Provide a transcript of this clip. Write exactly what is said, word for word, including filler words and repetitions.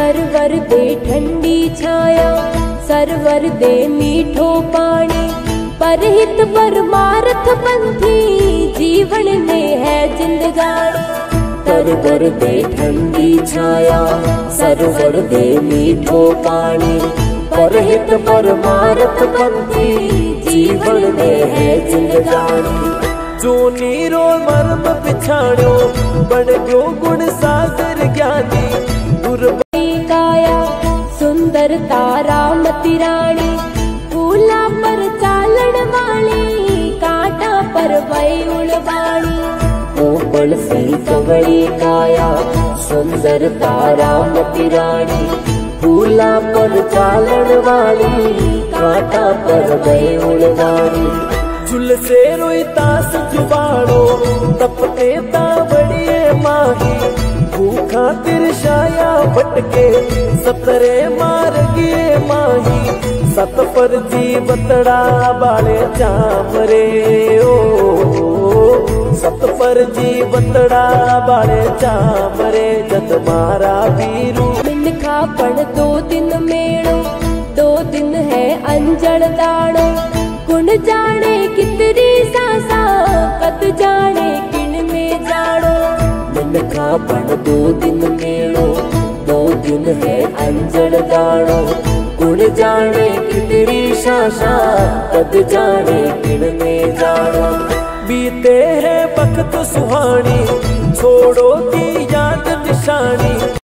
Server दे ठंडी छाया, server दे मीठो पानी, परहित परमार्थ पंथी जीवन में है जिंदगानी। सरवर दे ठंडी छाया, सरवर दे मीठो पानी, परहित परमार्थ पंथी जीवन में है जिंदगानी। जो नीरो मर्म पिछाड़ो बन गयो गुण सागर ज्ञानी। काया सुंदरता रामती रानी, फूला पर चालन वाली, कांटा पर वही उड़वानी। कोमल सी कवड़ी काया सुंदरता रामती रानी, फूला पर चालन वाली, कांटा पर वही उड़वानी। झुल से रोई तास जुबाड़ो तपते तावड़िए माही, भूखा तिरछाया भटके सतरे मार गिए माही। सत पर जी बतड़ा बाले चामरे ओ, सत पर जी बतड़ा बाले चामरे। जत मारा बीरू मिनखा पण दो दिन मेड़ो, दो दिन है अंजड़ दाड़ो। गुण जाने कितनी सासा, कत जाने किन में जाड़ो। मिनखा पण दो दिन मेड़ो, दो दिन है अंजड़ दाड़ो। गुण जाने कितनी सासा, कत जाने किन में जाड़ो। बीते है वक्त सुहानी, छोड़ो की याद निशानी।